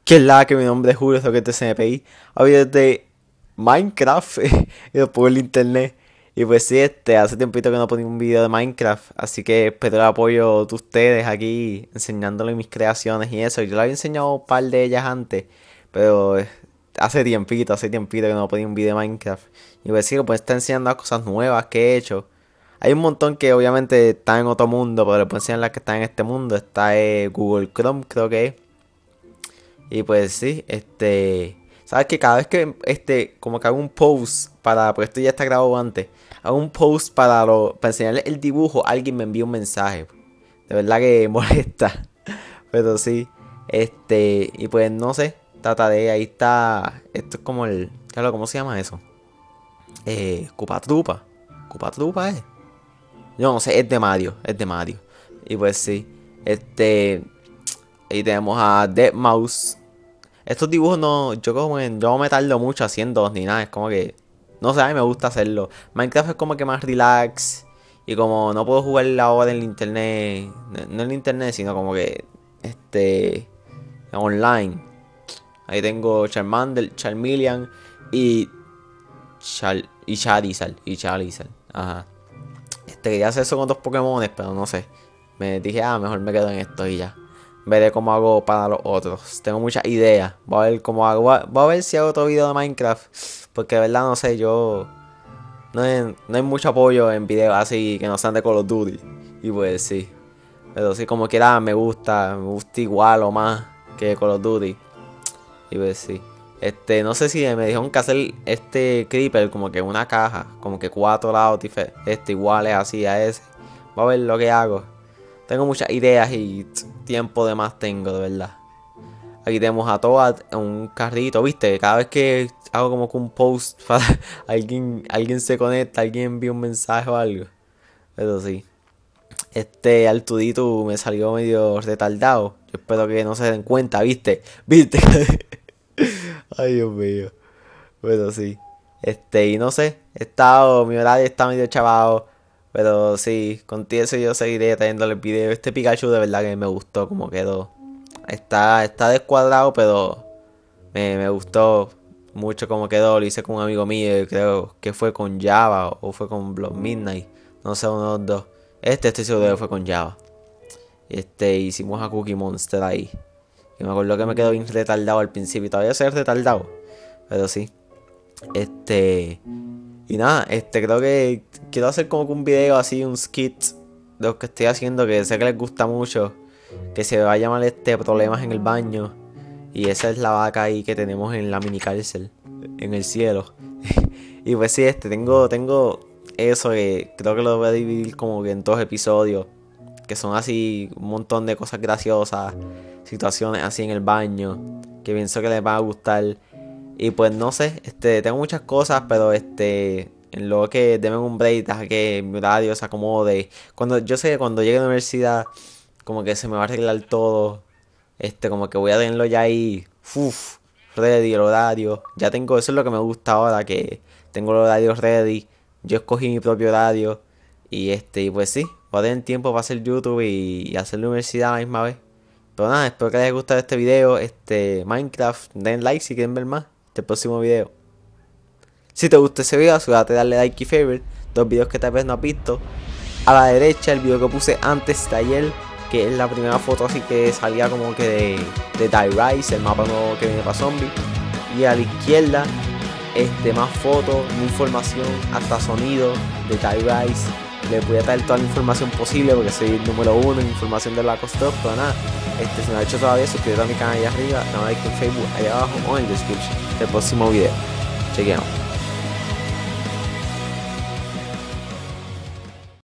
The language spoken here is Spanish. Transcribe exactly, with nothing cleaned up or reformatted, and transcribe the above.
¿Qué es la que mi nombre es Julio, soy que C N P I? Hoy desde Minecraft y después el internet. Y pues sí, este, hace tiempito que no ponía un video de Minecraft, así que espero el apoyo de ustedes aquí enseñándole mis creaciones y eso. Yo le había enseñado un par de ellas antes, pero eh, hace tiempito, hace tiempito que no ponía un video de Minecraft. Y pues sí, pues está enseñando cosas nuevas que he hecho. Hay un montón que obviamente están en otro mundo, pero les puedo enseñar las que están en este mundo. Está eh, Google Chrome, creo que es. Y pues sí, este... ¿Sabes que cada vez que este como que hago un post para... Porque esto ya está grabado antes. Hago un post para, lo, para enseñarle el dibujo, alguien me envía un mensaje. De verdad que molesta. Pero sí. Este... Y pues no sé. Trataré, ahí está... Esto es como el... ¿Cómo se llama eso? Eh... Cupatrupa. Cupatrupa, ¿eh? Yo no sé, es de Mario. Es de Mario. Y pues sí. Este... Ahí tenemos a deadmau5. Estos dibujos no, yo como en, yo no me tardo mucho haciendo ni nada, es como que, no sé, a mí me gusta hacerlo. Minecraft es como que más relax y como no puedo jugar ahora en el internet, no en el internet, sino como que, este, online. Ahí tengo Charmander, Charmeleon y Char y Charizard, y Charizard, ajá. Este, quería hacer eso con dos Pokémones, pero no sé. Me dije, ah, mejor me quedo en esto y ya. Veré cómo hago para los otros. Tengo muchas ideas. Voy a ver cómo hago. Voy a ver si hago otro video de Minecraft. Porque de verdad no sé, yo... No hay, no hay mucho apoyo en videos así que no sean de Call of Duty. Y pues sí. Pero sí, como quiera me gusta. Me gusta igual o más que Call of Duty. Y pues sí. Este, no sé si me dijeron que hacer este creeper como que una caja. Como que cuatro lados este, iguales así a ese. Voy a ver lo que hago. Tengo muchas ideas y tiempo de más tengo, de verdad. Aquí tenemos a Toad en un carrito, ¿viste? Cada vez que hago como que un post para alguien, alguien se conecta, alguien envía un mensaje o algo. Pero sí. Este Arturito me salió medio retardado. Yo espero que no se den cuenta, ¿viste? ¿Viste? Ay, Dios mío. Pero sí. Este, y no sé. He estado, mi horario está medio chavado. Pero sí, con eso yo seguiré trayéndole el video. Este Pikachu de verdad que me gustó como quedó. Está, está descuadrado, pero me, me gustó mucho como quedó. Lo hice con un amigo mío, creo que fue con Java o fue con Blood Midnight. No sé, uno de los dos. Este estoy seguro que fue con Java. Este, hicimos a Cookie Monster ahí. Y me acuerdo que me quedó bien retardado al principio. Todavía soy retardado. Pero sí. Este... Y nada, este creo que quiero hacer como que un video así, un skit de lo que estoy haciendo, que sé que les gusta mucho, que se va a llamar este Problemas en el Baño. Y esa es la vaca ahí que tenemos en la mini cárcel, en el cielo. Y pues sí, este, tengo, tengo eso que creo que lo voy a dividir como que en dos episodios, que son así un montón de cosas graciosas, situaciones así en el baño, que pienso que les va a gustar. Y pues no sé, este, tengo muchas cosas, pero este, en lo que deben un break, deja que mi horario se acomode. Cuando, yo sé que cuando llegue a la universidad, como que se me va a arreglar todo. Este, como que voy a tenerlo ya ahí, uff, ready, el horario. Ya tengo, eso es lo que me gusta ahora, que tengo el horario ready. Yo escogí mi propio horario. Y este, y pues sí, voy a tener tiempo para hacer YouTube y, y hacer la universidad a la misma vez. Pero nada, espero que les haya gustado este video, este, Minecraft. Den like si quieren ver más. El próximo video. Si te gustó ese video, asegúrate de darle like y favorite. Dos videos que tal vez no has visto. A la derecha el video que puse antes de ayer, que es la primera foto así que salía como que de, de Die Rise, el mapa nuevo que viene para zombies. Y a la izquierda, este, más fotos, información, hasta sonido de Die Rise. Les voy a traer toda la información posible porque soy el número uno en información de Black Ops dos. Pero nada, este, si no lo has hecho todavía, suscríbete a mi canal allá arriba, dame like en Facebook allá abajo o en el description del próximo video. Chequeamos.